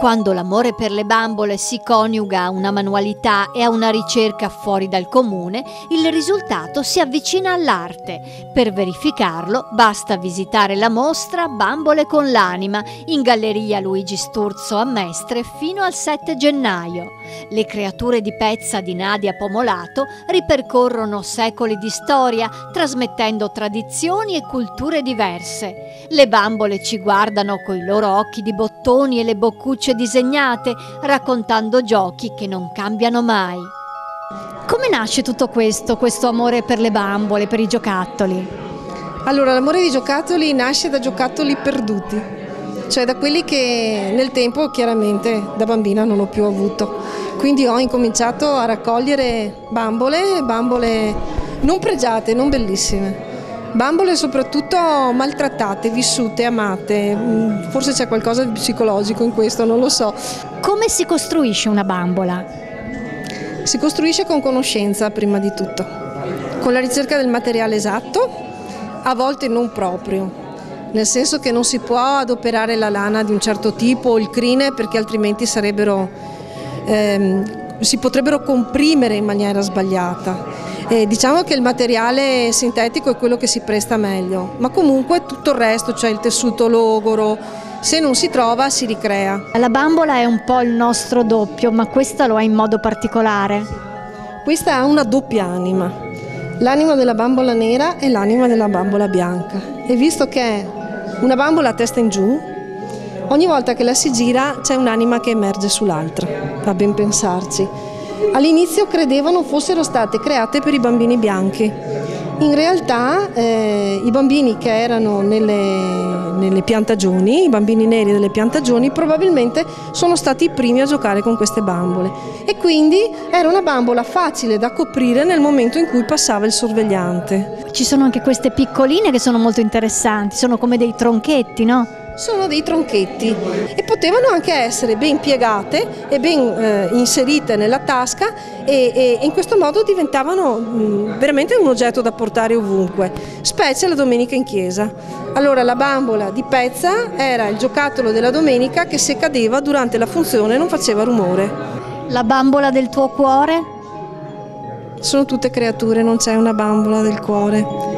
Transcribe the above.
Quando l'amore per le bambole si coniuga a una manualità e a una ricerca fuori dal comune, il risultato si avvicina all'arte. Per verificarlo basta visitare la mostra Bambole con l'anima in Galleria Luigi Sturzo a Mestre fino al 7 gennaio. Le creature di pezza di Nadia Pomolato ripercorrono secoli di storia, trasmettendo tradizioni e culture diverse. Le bambole ci guardano coi loro occhi di bottoni e le boccucce disegnate, raccontando giochi che non cambiano mai. Come nasce tutto questo amore per le bambole, per i giocattoli? Allora, l'amore dei giocattoli nasce da giocattoli perduti, cioè da quelli che nel tempo chiaramente da bambina non ho più avuto. Quindi ho incominciato a raccogliere bambole non pregiate, non bellissime. Bambole soprattutto maltrattate, vissute, amate, forse c'è qualcosa di psicologico in questo, non lo so. Come si costruisce una bambola? Si costruisce con conoscenza prima di tutto, con la ricerca del materiale esatto, a volte non proprio, nel senso che non si può adoperare la lana di un certo tipo o il crine perché altrimenti si potrebbero comprimere in maniera sbagliata. Diciamo che il materiale sintetico è quello che si presta meglio, ma comunque tutto il resto, cioè il tessuto logoro, se non si trova si ricrea. La bambola è un po' il nostro doppio, ma questa lo è in modo particolare. Questa ha una doppia anima, l'anima della bambola nera e l'anima della bambola bianca. E visto che è una bambola a testa in giù, ogni volta che la si gira c'è un'anima che emerge sull'altra, fa ben pensarci. All'inizio credevano fossero state create per i bambini bianchi. In realtà i bambini che erano nelle piantagioni, i bambini neri delle piantagioni, probabilmente sono stati i primi a giocare con queste bambole. E quindi era una bambola facile da coprire nel momento in cui passava il sorvegliante. Ci sono anche queste piccoline che sono molto interessanti, sono come dei tronchetti, no? Sono dei tronchetti e potevano anche essere ben piegate e ben inserite nella tasca e in questo modo diventavano veramente un oggetto da portare ovunque, specie la domenica in chiesa. Allora la bambola di pezza era il giocattolo della domenica che se cadeva durante la funzione non faceva rumore. La bambola del tuo cuore? Sono tutte creature, non c'è una bambola del cuore.